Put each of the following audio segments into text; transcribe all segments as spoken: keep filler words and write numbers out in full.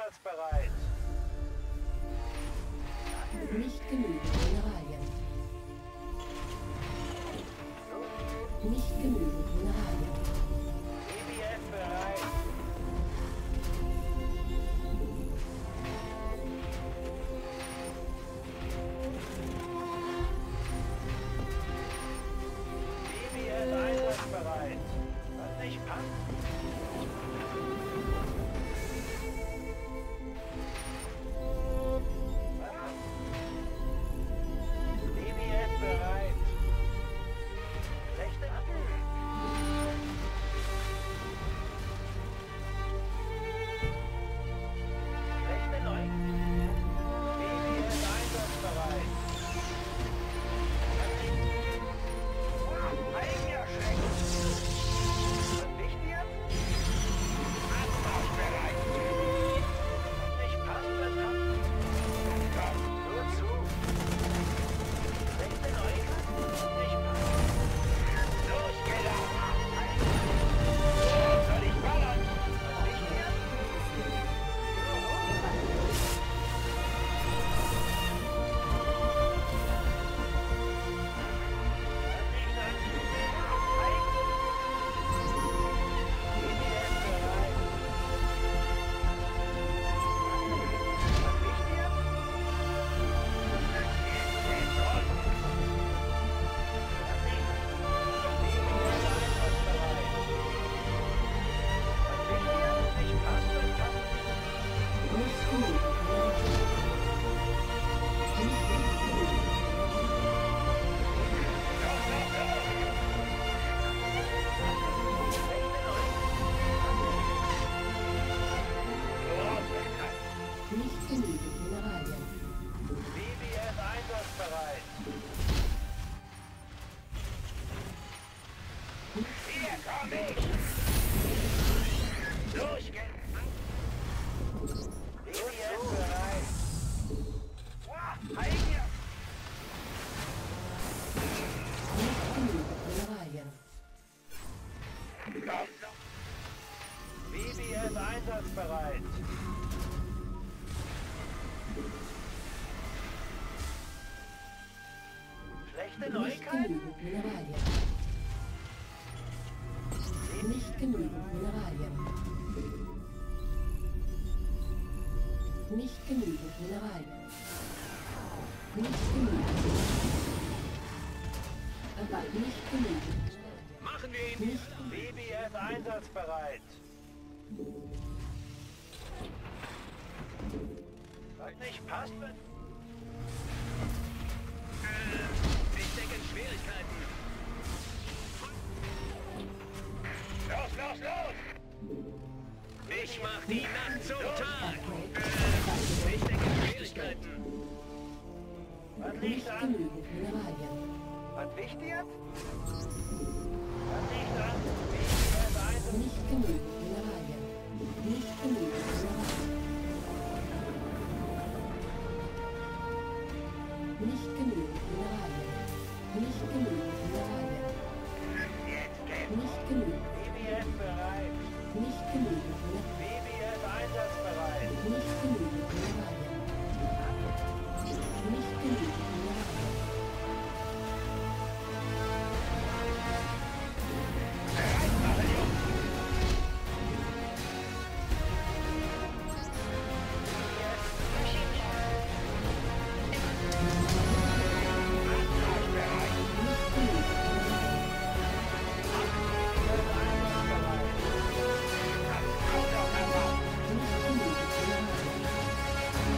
einsatzbereit. Nicht genügend Mineralien. Nicht genügend Mineralien. E B F bereit. E B F einsatzbereit. Was nicht passt? E B F bereit. Rechte Abwehr. Rechte neu. E B F einsatzbereit. Eingeschränkt. Und wichtig jetzt? Anmarschbereit. Nicht passt, was ab. Nur zu. Rechte neu. Nicht passt. Los, Keller. Soll ich ballern? Was wichtig jetzt? Nicht genügend Mineralien. Nicht genügend Mineralien. B B S einsatzbereit. Hier komm ich! Durchgehen! B B S bereit. Wow, Heil hier! Nicht genügend Mineralien. B B S einsatzbereit. Schlechte Nicht Neuigkeiten? genügend Mineralien. Nicht genügend Mineralien. Nicht genügend Mineralien. Nicht genügend. Aber nicht genügend. Machen wir ihn! Nicht B B S einsatzbereit. Was nicht passt, wird Ich denke in Schwierigkeiten. los, los, los! Ich mach die Nacht zum Tag. Upgrade. Ich denke in Schwierigkeiten. Was liegt Nicht an? genügend Mineralien. Was wichtig jetzt? Was liegt an? B B S einsatzbereit. Nicht genügend Mineralien. Nicht genügend Mineralien. Nicht genügend Mineralien. Nicht genügend Mineralien. Jetzt geht's. Nicht genügend. B B S bereit. Nicht genügend Mineralien. B B S einsatzbereit. Nicht genügend Mineralien. Nicht genügend Mineralien. Bereit machen, Jungs! Anmarschbereit. Nicht genügend Mineralien. Das Auto erwartet. Nicht genügend Mineralien.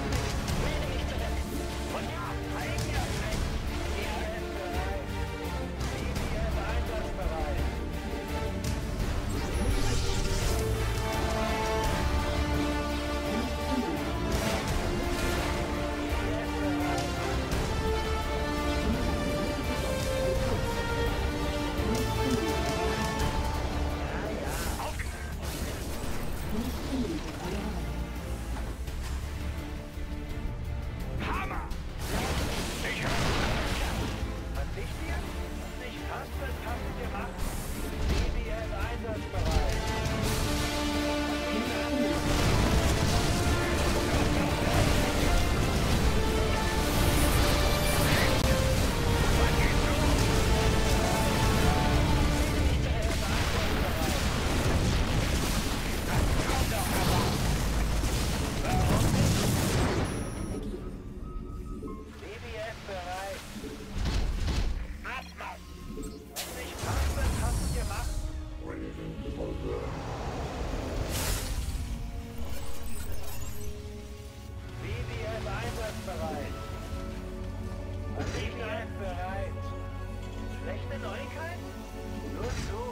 Nur zu.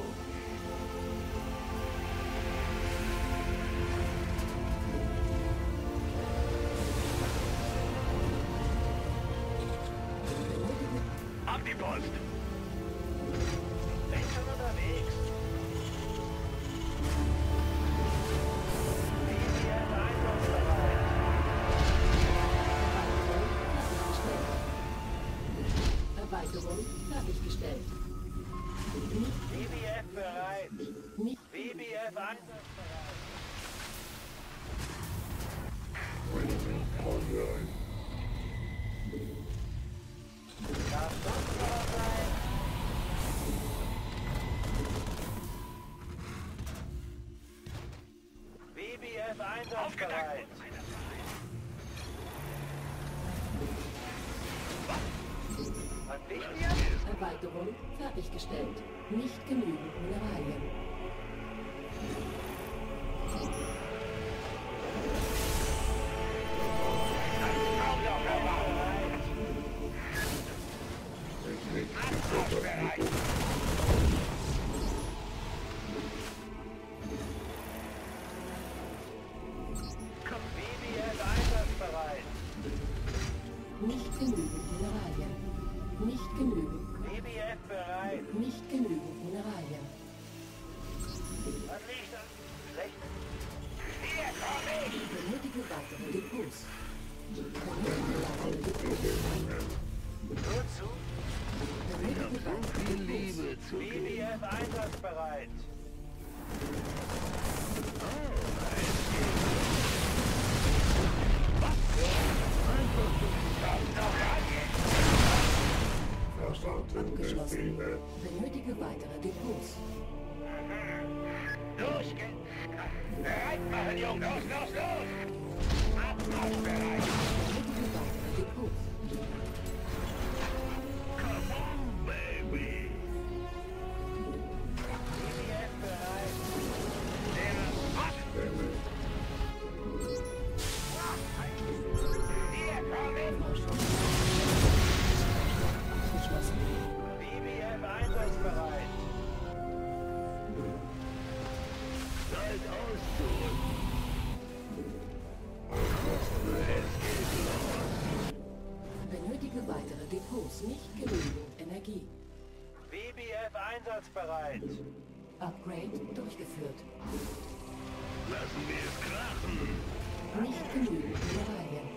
Ab die Post! Bin schon unterwegs. B B F einsatzbereit. Erweiterung fertiggestellt. Nicht, B B F bereit. nicht, B B F einsatzbereit. Darf sonst noch was sein? B B F einsatzbereit. Was wichtig? Erweiterung fertiggestellt. Nicht genügend Mineralien. B B F einsatzbereit. Nicht genügend Mineralien. Nicht genügend. B B F bereit. Nicht genügend Mineralien. Was liegt an? Schlecht. Hier komm ich! Benötige weitere Depots. Benötige weitere Depots. Nur zu. Benötige weitere Depots. B B F einsatzbereit. Abgeschlossen. Benötige weitere Depots. Los geht's. Bereit machen, Jungs. Los, los, los. Abmarschbereit. Benötige weitere Depots. Come on, baby! B B F bereit. Der Pass! Hier komm ich. Forschung. Abgeschlossen. B B F einsatzbereit. Zeit auszutun! Benötige weitere Depots. Nicht genügend Energie. B B F einsatzbereit. Upgrade durchgeführt. Lassen wir es krachen! Nicht genügend Mineralien.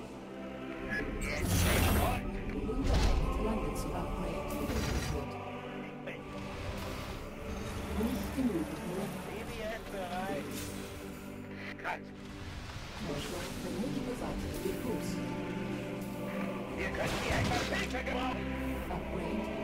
Ungeeignete Landezug. Upgrade durchgeführt. Nicht genügend Mineralien. B B F bereit. Forschung. Benötige weitere Depots. Wir können hier etwas Hilfe gebrauchen. Upgrade